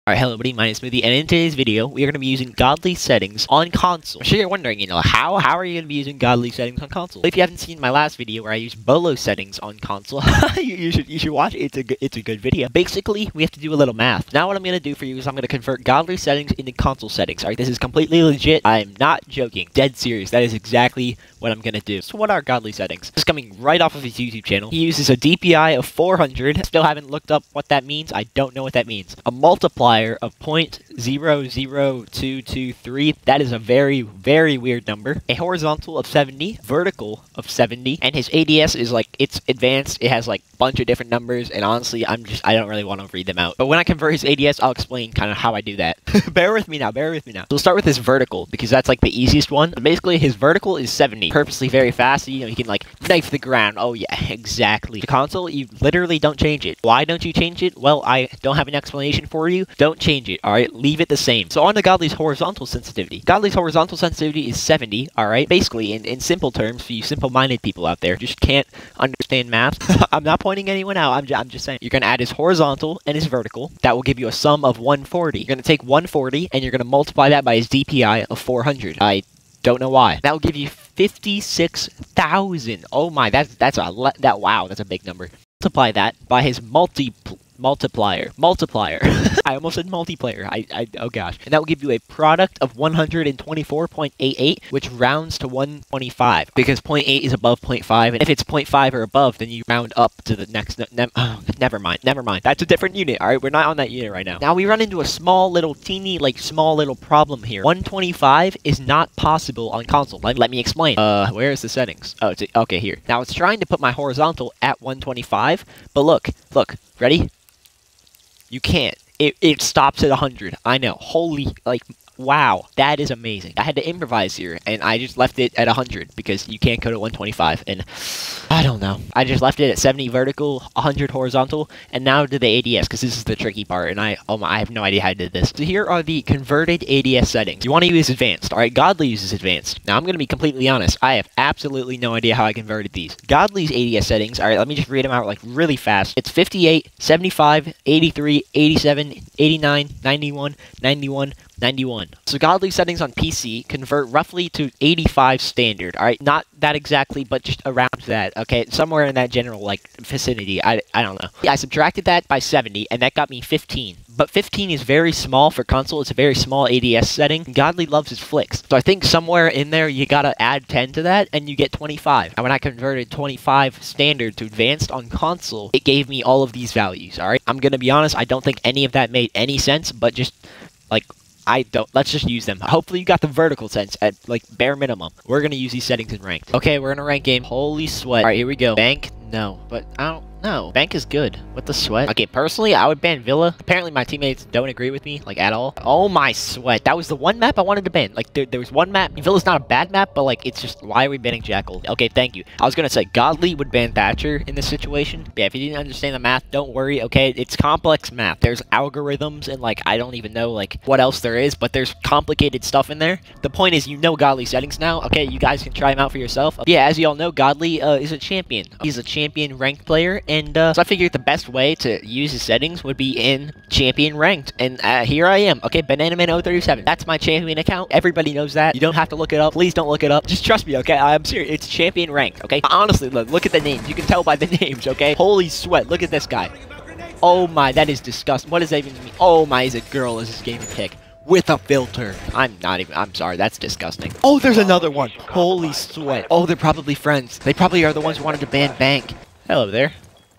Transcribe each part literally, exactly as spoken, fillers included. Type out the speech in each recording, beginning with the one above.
Alright, hello everybody, my name is Smoothie, and in today's video, we are going to be using godly settings on console. I'm sure you're wondering, you know, how? How are you going to be using godly settings on console? If you haven't seen my last video where I used Bolo settings on console, you, you should you should watch it. It's a, good, it's a good video. Basically, we have to do a little math. Now what I'm going to do for you is I'm going to convert godly settings into console settings. Alright, this is completely legit. I'm not joking. Dead serious. That is exactly what I'm going to do. So what are godly settings? This is coming right off of his YouTube channel. He uses a D P I of four hundred. Still haven't looked up what that means. I don't know what that means. A multiplier of zero point zero zero two two three. That is a very, very weird number. A horizontal of seventy, vertical of seventy, and his A D S is like, it's advanced. It has like a bunch of different numbers, and honestly, I'm just, I don't really want to read them out. But when I convert his A D S, I'll explain kind of how I do that. Bear with me now, bear with me now. So we'll start with his vertical, because that's like the easiest one. So basically, his vertical is seventy. Purposely very fast, so, you know, he can like knife the ground. Oh yeah, exactly. The console, you literally don't change it. Why don't you change it? Well, I don't have an explanation for you. Don't change it, alright? Leave it the same. So on to Godly's horizontal sensitivity. Godly's horizontal sensitivity is seventy, alright? Basically, in, in simple terms, for you simple-minded people out there, just can't understand math. I'm not pointing anyone out, I'm, ju I'm just saying. You're going to add his horizontal and his vertical. That will give you a sum of one forty. You're going to take one forty, and you're going to multiply that by his D P I of four hundred. I don't know why. That will give you fifty-six thousand. Oh my, that's, that's a, that, wow, that's a big number. Multiply that by his multi multiplier. Multiplier. I almost said multiplayer. I, I, oh gosh. And that will give you a product of one hundred twenty-four point eight eight, which rounds to one twenty-five, because zero point eight is above zero point five, and if it's zero point five or above, then you round up to the next, ne ne oh, never mind, never mind. That's a different unit, alright? We're not on that unit right now. Now we run into a small little teeny, like small little problem here. one twenty-five is not possible on console. Let, let me explain. Uh, where is the settings? Oh, it's, okay, here. Now it's trying to put my horizontal at one twenty-five, but look, look, ready? You can't. It, it stops at one hundred. I know. Holy, like, wow. That is amazing. I had to improvise here, and I just left it at one hundred, because you can't go to one twenty-five, and I don't know. I just left it at seventy vertical, one hundred horizontal, and now to the A D S, because this is the tricky part, and I, oh my, I have no idea how I did this. So here are the converted A D S settings. You want to use advanced. Alright, Godly uses advanced. Now, I'm going to be completely honest. I have absolutely no idea how I converted these. Godly's A D S settings, alright, let me just read them out, like, really fast. It's fifty-eight, seventy-five, eighty-three, eighty-seven, eighty-nine, ninety-one, ninety-one, ninety-one. So Godly settings on P C convert roughly to eighty-five standard, alright? Not that exactly, but just around that, okay? Somewhere in that general, like, vicinity. I, I don't know. I subtracted that by seventy, and that got me fifteen. But fifteen is very small for console. It's a very small A D S setting. Godly loves his flicks. So I think somewhere in there, you gotta add ten to that, and you get twenty-five. And when I converted twenty-five standard to advanced on console, it gave me all of these values, alright? I'm gonna be honest, I don't think any of that made any sense, but just, like, I don't. Let's just use them. Hopefully you got the vertical sense at, like, bare minimum. We're going to use these settings in ranked. Okay, we're in a ranked game. Holy sweat. All right, here we go. Bank? No. But I don't know. Bank is good. What the sweat? Okay, personally, I would ban Villa. Apparently, my teammates don't agree with me, like, at all. Oh, my sweat. That was the one map I wanted to ban. Like, there, there was one map. Villa's not a bad map, but, like, it's just, why are we banning Jackal? Okay, thank you. I was going to say, Godly would ban Thatcher in this situation. But yeah, if you didn't understand the math, don't worry, okay? It's complex math. There's algorithms and, like, I don't even know, like, what else there is, but there's complicated stuff in there. The point is, you know Godly settings now. Okay, you guys can try them out for yourself. Yeah, as you all know, Godly uh, is a champion. He's a champion ranked player, and uh, so I figured the best way to use his settings would be in champion ranked, and uh, here I am. Okay, Bananaman zero three seven. That's my champion account. Everybody knows that. You don't have to look it up. Please don't look it up. Just trust me, okay? I'm serious. It's champion ranked, okay? Honestly, look, look at the names. You can tell by the names, okay? Holy sweat. Look at this guy. Oh my, that is disgusting. What does that even mean? Oh my, is a girl is this game pick with a filter. I'm not even, I'm sorry, that's disgusting. Oh, there's another one. Holy sweat. Oh, they're probably friends. They probably are the ones who wanted to ban Bank. Hello there.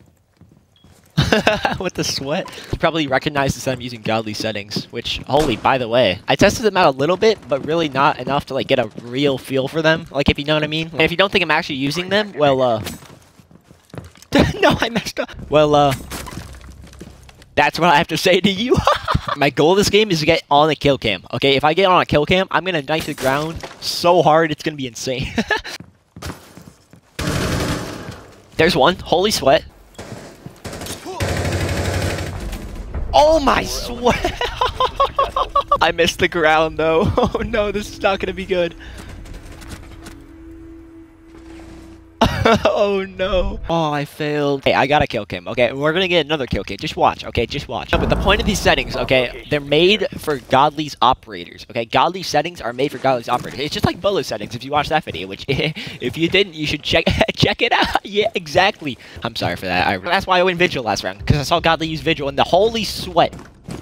With the sweat. He probably recognizes that I'm using Godly settings, which, holy, by the way, I tested them out a little bit, but really not enough to, like, get a real feel for them, like, if you know what I mean. And if you don't think I'm actually using them, well, uh... no, I messed up. Well, uh... that's what I have to say to you. My goal of this game is to get on a kill cam, okay? If I get on a kill cam, I'm gonna knife the ground so hard, it's gonna be insane. There's one. Holy sweat. Oh my sweat! I missed the ground though. Oh no, this is not gonna be good. Oh no. Oh, I failed. Hey, I gotta kill Kim. Okay, we're gonna get another kill Kim. Just watch. Okay, just watch. No, but the point of these settings, okay, they're made for Godly's operators. Okay, Godly settings are made for Godly's operators. It's just like Bolo settings. If you watch that video, which if you didn't, you should check check it out. Yeah, exactly. I'm sorry for that. I, that's why I went Vigil last round, because I saw Godly use Vigil and the holy sweat.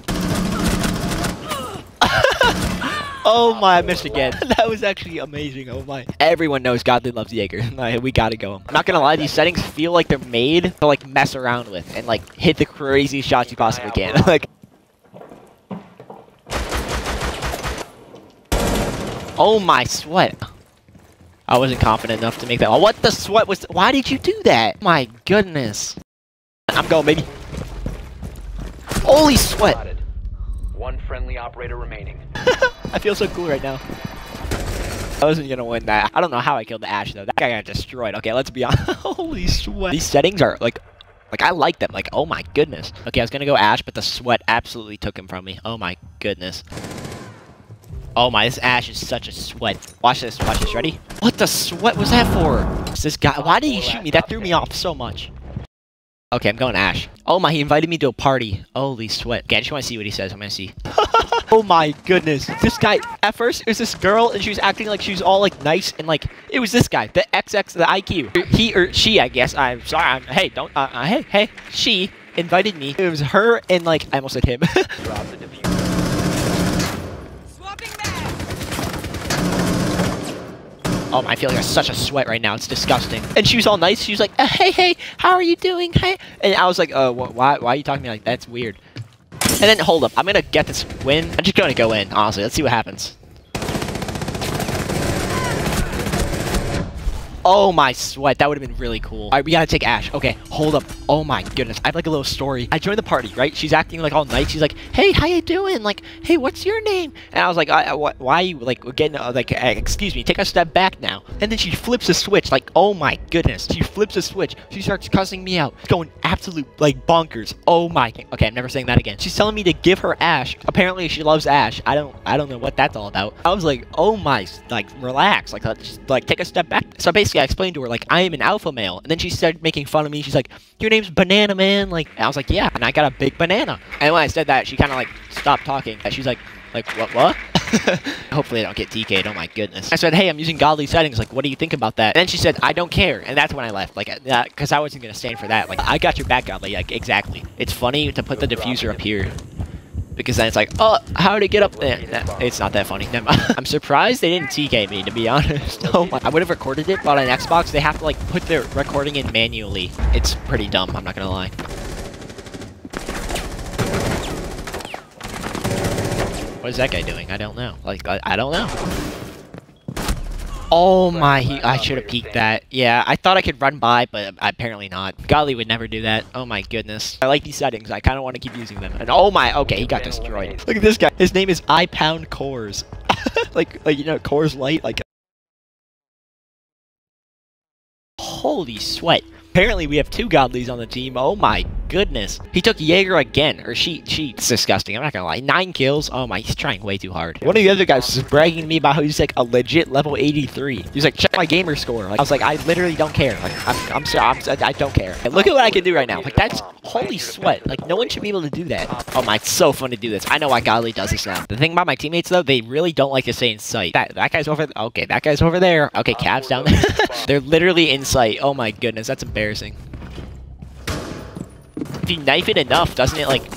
Oh my, I missed again. That was actually amazing. Oh my. Everyone knows Godly loves Jaeger. Like, we gotta go. I'm not gonna lie, these settings feel like they're made to like mess around with and like hit the craziest shots you possibly can. Like, oh my sweat. I wasn't confident enough to make that. Oh, what the sweat was? Why did you do that? My goodness. I'm going, baby. Holy sweat. One friendly operator remaining. I feel so cool right now. I wasn't gonna win that. I don't know how I killed the Ash though. That guy got destroyed. Okay, let's be honest. Holy sweat. These settings are like, like I like them. Like, oh my goodness. Okay, I was gonna go Ash, but the sweat absolutely took him from me. Oh my goodness. Oh my, this Ash is such a sweat. Watch this. Watch this. Ready? What the sweat was that for? This guy. Why did he shoot me? That threw me off so much. Okay, I'm going Ash. Oh my, he invited me to a party. Holy sweat. Okay, I just want to see what he says. I'm gonna see. Oh my goodness. This guy, at first, it was this girl, and she was acting like she was all, like, nice, and, like, it was this guy, the X X, the I Q. He, or she, I guess. I'm sorry. I'm, hey, don't, uh, uh, hey, hey. She invited me. It was her and, like, I almost said him. Drop the diffuser. Swapping back. Oh my, I feel like I'm such a sweat right now. It's disgusting. And she was all nice. She was like, uh, hey, hey, how are you doing? Hey. And I was like, uh, wh why, why are you talking to me like that? That's weird. And then, hold up. I'm going to get this win. I'm just going to go in, honestly. Let's see what happens. Oh my sweat, that would have been really cool. All right, we gotta take Ash. Okay, hold up. Oh my goodness, I have like a little story. I joined the party, right? She's acting like all nice. She's like, hey, how you doing? Like, hey, what's your name? And I was like, I, I, why are you like getting uh, like, uh, excuse me, take a step back now. And then she flips a switch. Like, oh my goodness, she flips a switch. She starts cussing me out, going absolute like bonkers. Oh my. Okay, I'm never saying that again. She's telling me to give her Ash. Apparently, she loves Ash. I don't, I don't know what that's all about. I was like, oh my, like relax, like, just, like take a step back. So basically, I explained to her like I am an alpha male, and then she started making fun of me. She's like, your name's Banana Man. Like, and I was like, yeah, and I got a big banana. And when I said that, she kind of like stopped talking. And she's like, like what, what? Hopefully I don't get T K'd. Oh my goodness. I said, hey, I'm using Godly settings. Like, what do you think about that? And then she said, I don't care. And that's when I left. Like, because I wasn't gonna stand for that. Like, I got your back, Godly. Like, exactly. It's funny to put the diffuser up here, because then it's like, oh, how did it get up there? Nah, it's not that funny. Never mind. I'm surprised they didn't T K me, to be honest. Oh my. I would have recorded it, but on Xbox, they have to, like, put their recording in manually. It's pretty dumb, I'm not gonna lie. What is that guy doing? I don't know. Like, I, I don't know. Oh my, he, I should have peeked that. Yeah, I thought I could run by, but apparently not. Godly would never do that. Oh my goodness. I like these settings. I kind of want to keep using them. And oh my, okay, he got destroyed. Look at this guy. His name is I Pound Cores. like, like, you know, Cores Light. Like, holy sweat. Apparently we have two Godlies on the team. Oh my goodness. He took Jaeger again. Or she, she, it's disgusting. I'm not gonna lie. Nine kills. Oh my, he's trying way too hard. One of the other guys was bragging to me about how he's like a legit level eighty-three. He's like, check my gamer score. Like, I was like, I literally don't care. Like, I'm, I'm sorry, I'm, I don't care. And look at what I can do right now. Like, that's, holy sweat. Like, no one should be able to do that. Oh my, it's so fun to do this. I know why Godly does this now. The thing about my teammates though, they really don't like to stay in sight. That, that guy's over, okay, that guy's over there. Okay, Cav's down there. They're literally in sight. Oh my goodness, that's embarrassing. If you knife it enough, doesn't it like...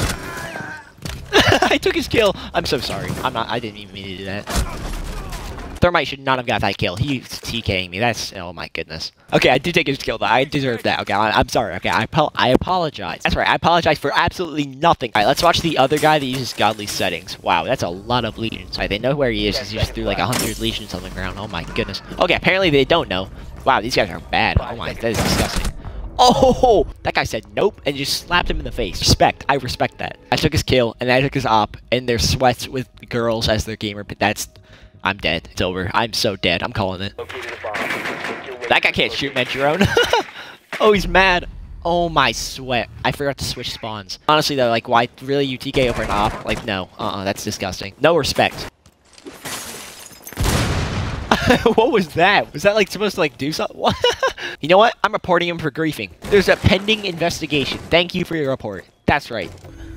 I took his kill! I'm so sorry. I'm not- I didn't even mean to do that. Thermite should not have got that kill. He's TKing me. That's- oh my goodness. Okay, I did take his kill though. I deserve that. Okay, I, I'm sorry. Okay, I, I apologize. That's right, I apologize for absolutely nothing. Alright, let's watch the other guy that uses Godly settings. Wow, that's a lot of legions. Alright, they know where he is because he just threw like a hundred legions on the ground. Oh my goodness. Okay, apparently they don't know. Wow, these guys are bad. Oh my, that is disgusting. Oh, that guy said nope and just slapped him in the face. Respect. I respect that. I took his kill and I took his op and their sweats with girls as their gamer. But that's... I'm dead. It's over. I'm so dead. I'm calling it. That guy can't shoot Metrone. Oh, he's mad. Oh my sweat. I forgot to switch spawns. Honestly though, like why really you T K over an op? Like no. Uh-uh. That's disgusting. No respect. What was that? Was that like supposed to like do something? What? You know what? I'm reporting him for griefing. There's a pending investigation. Thank you for your report. That's right.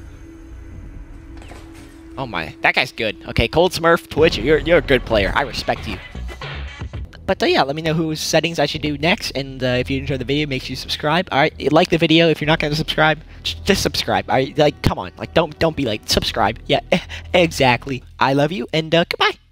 Oh my, that guy's good. Okay, Cold Smurf, Twitch, you're you're a good player. I respect you. But uh, yeah, let me know whose settings I should do next, and uh, if you enjoyed the video, make sure you subscribe. All right, like the video. If you're not gonna subscribe, just subscribe. All right, like come on, like don't don't be like subscribe. Yeah, exactly. I love you, and uh, goodbye.